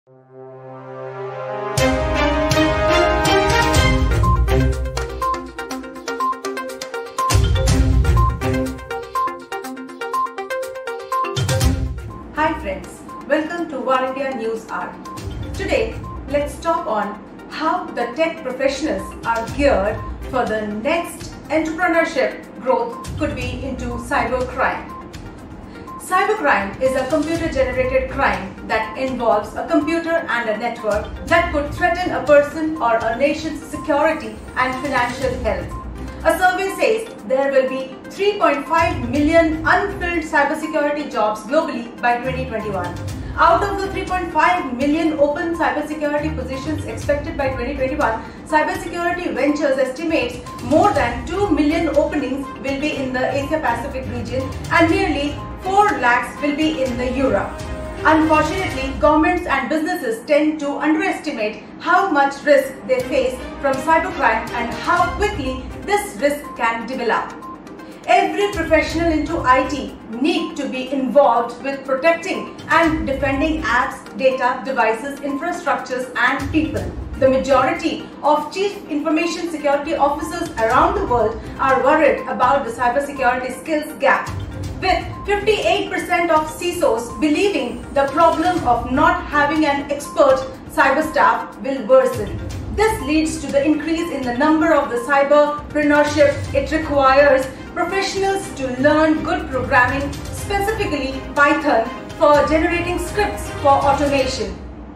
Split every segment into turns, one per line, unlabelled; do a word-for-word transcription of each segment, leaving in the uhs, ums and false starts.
Hi friends, welcome to VARINDIA News Hour. Today, let's talk on how the tech professionals are geared for the next entrepreneurship growth could be into cybercrime. Cybercrime is a computer-generated crime that involves a computer and a network that could threaten a person or a nation's security and financial health. A survey says there will be three point five million unfilled cybersecurity jobs globally by twenty twenty-one. Out of the three point five million open cybersecurity positions expected by twenty twenty-one, Cybersecurity Ventures estimates more than two million openings will be in the Asia Pacific region and nearly four lakhs will be in the Europe. Unfortunately, governments and businesses tend to underestimate how much risk they face from cybercrime and how quickly this risk can develop. Every professional into I T need to be involved with protecting and defending apps, data, devices, infrastructures and people. The majority of chief information security officers around the world are worried about the cybersecurity skills gap, with fifty-eight percent of C I S Os believing the problem of not having an expert cyber staff will worsen. This leads to the increase in the number of the cyberpreneurship. It requires professionals to learn good programming, specifically Python, for generating scripts for automation.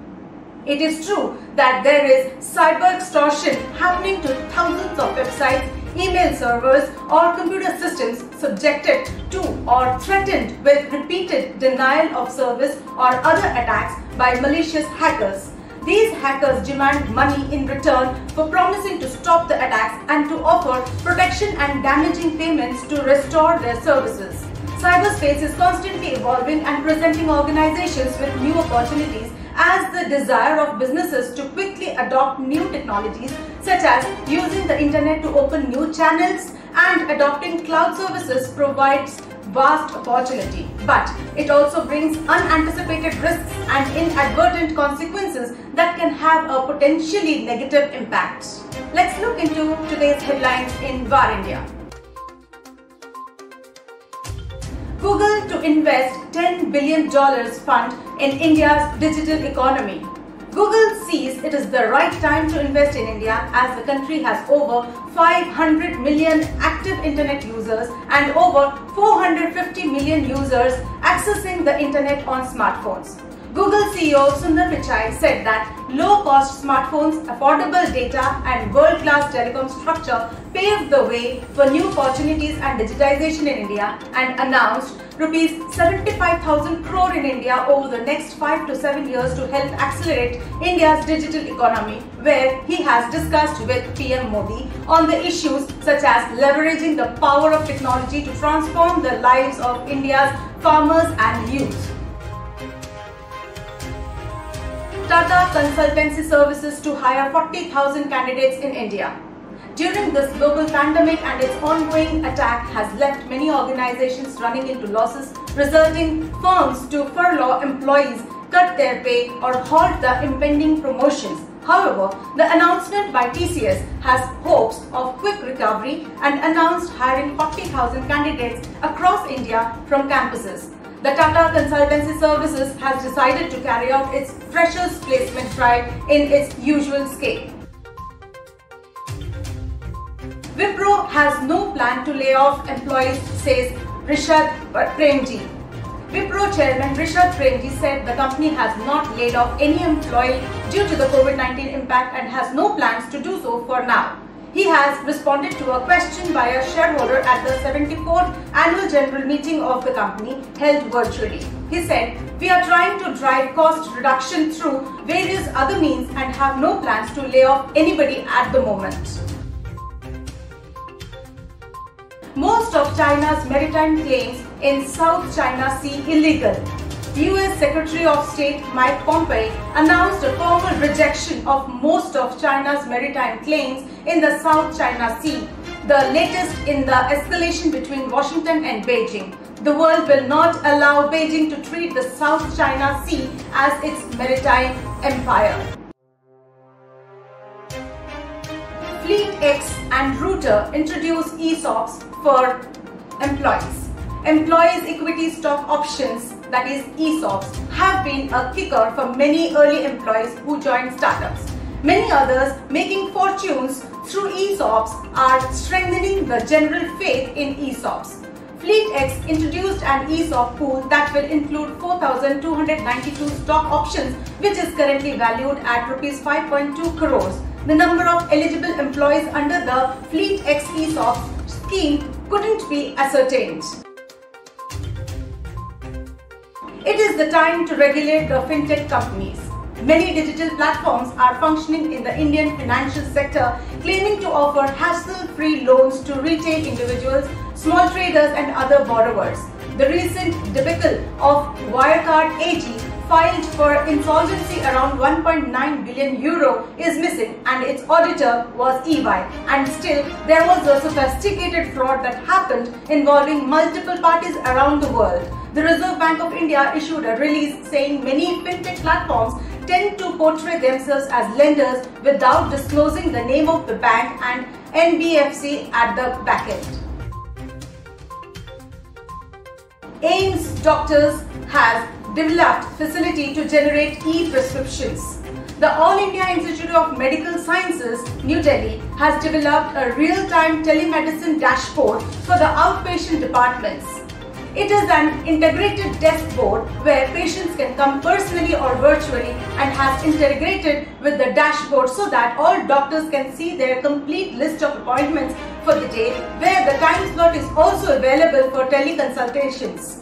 It is true that there is cyber extortion happening to thousands of websites, email servers or computer systems subjected to or threatened with repeated denial of service or other attacks by malicious hackers. These hackers demand money in return for promising to stop the attacks and to offer protection and damaging payments to restore their services. Cyberspace is constantly evolving and presenting organizations with new opportunities as the desire of businesses to quickly adopt new technologies such as using the internet to open new channels and adopting cloud services provides vast opportunity, but it also brings unanticipated risks and inadvertent consequences that can have a potentially negative impact. Let's look into today's headlines in VARINDIA. Google to invest ten billion dollars fund in India's digital economy. Google sees it is the right time to invest in India as the country has over five hundred million active internet users and over four hundred fifty million users accessing the internet on smartphones. Google C E O Sundar Pichai said that low-cost smartphones, affordable data and world-class telecom structure paved the way for new opportunities and digitization in India and announced rupees seventy-five thousand crore in India over the next five to seven years to help accelerate India's digital economy, where he has discussed with P M Modi on the issues such as leveraging the power of technology to transform the lives of India's farmers and youth. Tata Consultancy Services to hire forty thousand candidates in India. During this global pandemic and its ongoing attack has left many organizations running into losses, resulting firms to furlough employees, cut their pay or halt the impending promotions. However, the announcement by T C S has hopes of quick recovery and announced hiring forty thousand candidates across India from campuses. The Tata Consultancy Services has decided to carry out its freshers placement drive in its usual scale. Wipro has no plan to lay off employees, says Rishad Premji. Wipro chairman Rishad Premji said the company has not laid off any employee due to the COVID nineteen impact and has no plans to do so for now. He has responded to a question by a shareholder at the seventy-fourth annual general meeting of the company held virtually. He said, "We are trying to drive cost reduction through various other means and have no plans to lay off anybody at the moment." Most of China's maritime claims in South China Sea illegal. U S Secretary of State Mike Pompeo announced a formal rejection of most of China's maritime claims in the South China Sea, the latest in the escalation between Washington and Beijing. The world will not allow Beijing to treat the South China Sea as its maritime empire. FleetX and Router introduce E S O Ps for employees. Employees' equity stock options, that is E S O Ps, have been a kicker for many early employees who joined startups. Many others making fortunes through E S O Ps are strengthening the general faith in E S O Ps. FleetX introduced an E S O P pool that will include four thousand two hundred ninety-two stock options, which is currently valued at rupees five point two crores. The number of eligible employees under the FleetX E S O P scheme couldn't be ascertained. It is the time to regulate the fintech companies. Many digital platforms are functioning in the Indian financial sector, claiming to offer hassle-free loans to retail individuals, small traders and other borrowers. The recent debacle of Wirecard A G, filed for insolvency around one point nine billion euro, is missing, and its auditor was E Y. And still, there was a sophisticated fraud that happened involving multiple parties around the world. The Reserve Bank of India issued a release saying many fintech platforms tend to portray themselves as lenders without disclosing the name of the bank and N B F C at the back end. AIIMS Doctors has developed facility to generate e-prescriptions. The All India Institute of Medical Sciences, New Delhi, has developed a real-time telemedicine dashboard for the outpatient departments. It is an integrated desk board where patients can come personally or virtually, and has integrated with the dashboard so that all doctors can see their complete list of appointments for the day, where the time slot is also available for teleconsultations.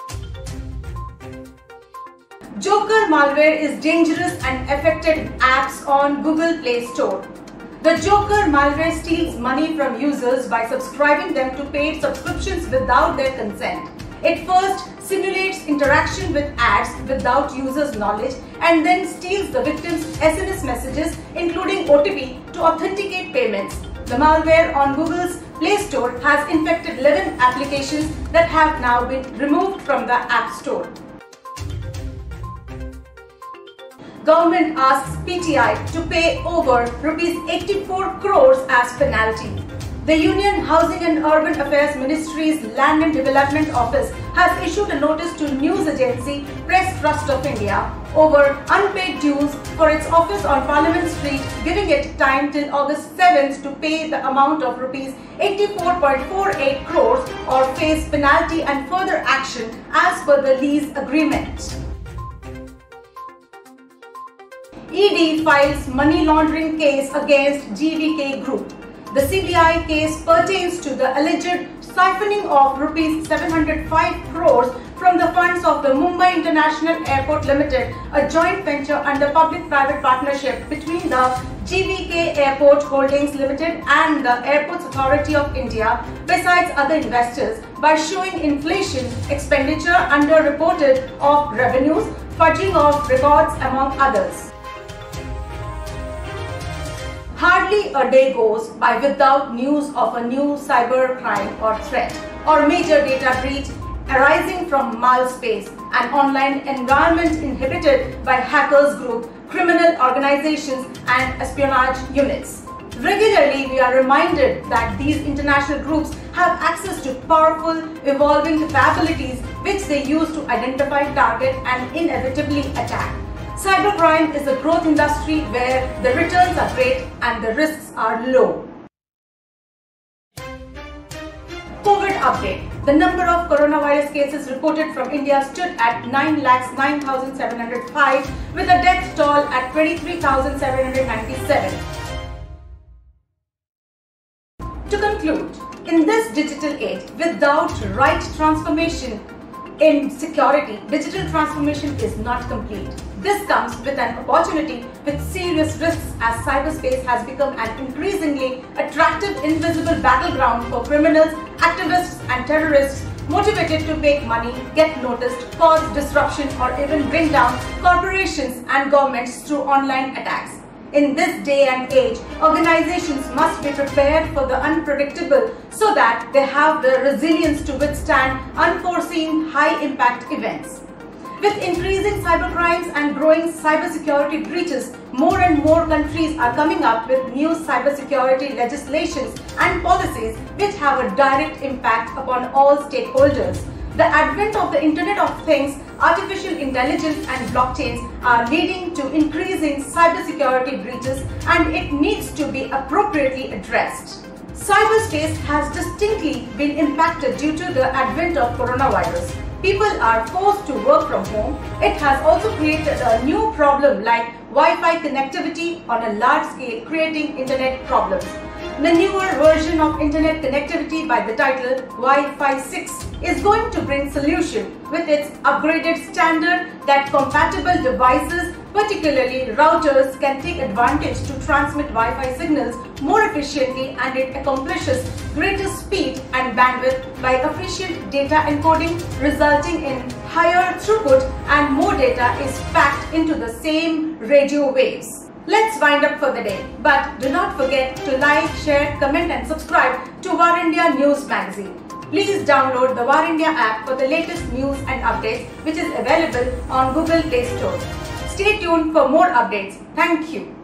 Joker malware is dangerous and affected apps on Google Play Store. The Joker malware steals money from users by subscribing them to paid subscriptions without their consent. It first simulates interaction with ads without users' knowledge and then steals the victim's S M S messages, including O T P, to authenticate payments. The malware on Google's Play Store has infected eleven applications that have now been removed from the App Store. Government asks P T I to pay over rupees eighty-four crores as penalty. The Union Housing and Urban Affairs Ministry's Land and Development Office has issued a notice to news agency Press Trust of India over unpaid dues for its office on Parliament Street, giving it time till August seventh to pay the amount of rupees eighty-four point four eight crores or face penalty and further action as per the lease agreement. E D files money laundering case against G V K Group. The C B I case pertains to the alleged siphoning of rupees seven hundred five crores from the funds of the Mumbai International Airport Limited, a joint venture under public-private partnership between the G V K Airport Holdings Limited and the Airports Authority of India, besides other investors, by showing inflation, expenditure underreported of revenues, fudging of records, among others. Hardly a day goes by without news of a new cyber crime or threat or major data breach arising from malspace, an online environment inhabited by hackers group, criminal organizations and espionage units. Regularly, we are reminded that these international groups have access to powerful, evolving capabilities which they use to identify, target and inevitably attack. Cybercrime is a growth industry where the returns are great and the risks are low. COVID update. The number of coronavirus cases reported from India stood at nine lakh nine thousand seven hundred five with a death toll at twenty-three thousand seven hundred ninety-seven. To conclude, in this digital age, without right transformation in security, digital transformation is not complete. This comes with an opportunity with serious risks, as cyberspace has become an increasingly attractive, invisible battleground for criminals, activists and terrorists motivated to make money, get noticed, cause disruption or even bring down corporations and governments through online attacks. In this day and age, organizations must be prepared for the unpredictable so that they have the resilience to withstand unforeseen high-impact events. With increasing cybercrimes and growing cybersecurity breaches, more and more countries are coming up with new cybersecurity legislations and policies which have a direct impact upon all stakeholders. The advent of the Internet of Things, artificial intelligence and blockchains are leading to increasing cybersecurity breaches, and it needs to be appropriately addressed. Cyberspace has distinctly been impacted due to the advent of coronavirus. People are forced to work from home. It has also created a new problem like Wi-Fi connectivity on a large scale, creating internet problems. The newer version of internet connectivity by the title Wi-Fi six is going to bring solution with its upgraded standard that compatible devices, particularly routers, can take advantage to transmit Wi-Fi signals more efficiently, and it accomplishes greater speed and bandwidth by efficient data encoding, resulting in higher throughput and more data is packed into the same radio waves. Let's wind up for the day, but do not forget to like, share, comment and subscribe to War India News Magazine. Please download the War India app for the latest news and updates, which is available on Google Play Store. Stay tuned for more updates. Thank you.